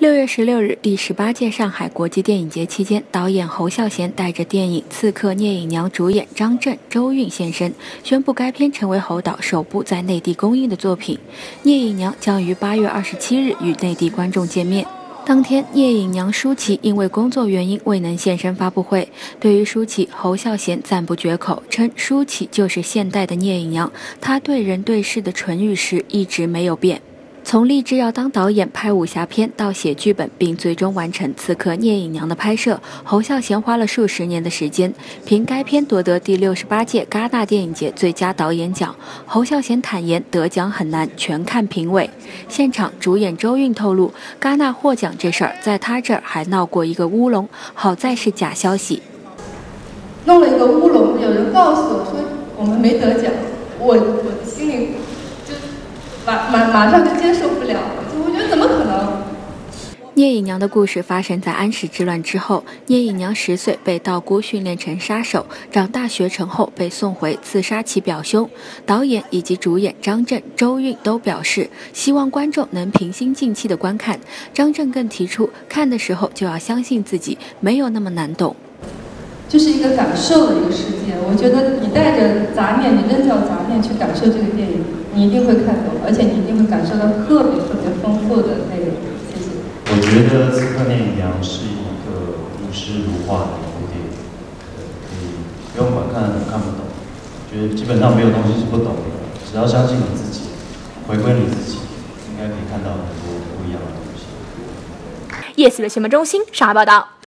6月16日，第18届上海国际电影节期间，导演侯孝贤带着电影《刺客聂隐娘》主演张震、周韵现身，宣布该片成为侯导首部在内地公映的作品。聂隐娘将于8月27日与内地观众见面。当天，聂隐娘舒淇因为工作原因未能现身发布会。对于舒淇，侯孝贤赞不绝口，称舒淇就是现代的聂隐娘，她对人对事的纯与实一直没有变。从立志要当导演拍武侠片到写剧本，并最终完成《刺客聂隐娘》的拍摄，侯孝贤花了数十年的时间。凭该片夺得第68届戛纳电影节最佳导演奖。侯孝贤坦言，得奖很难，全看评委。现场主演周韵透露，戛纳获奖这事儿在他这儿还闹过一个乌龙，好在是假消息。 弄了一个乌龙，有人告诉我说我们没得奖，我的心里就马上就接受不了，我觉得怎么可能？ 聂隐娘的故事发生在安史之乱之后，聂隐娘10岁被道姑训练成杀手，长大学成后被送回刺杀其表兄。导演以及主演张震、周韵都表示，希望观众能平心静气地观看。张震更提出，看的时候就要相信自己，没有那么难懂。 就是一个感受的一个世界，我觉得你带着杂念，你扔掉杂念去感受这个电影，你一定会看懂，而且你一定会感受到特别丰富的内容。谢谢。 我觉得《刺客聂隐娘》是一个朴实如画的一部电影，可以不用管看不懂，觉得基本上没有东西是不懂的，只要相信你自己，回归你自己，应该可以看到很多不一样的东西。 夜思的新闻中心上海报道。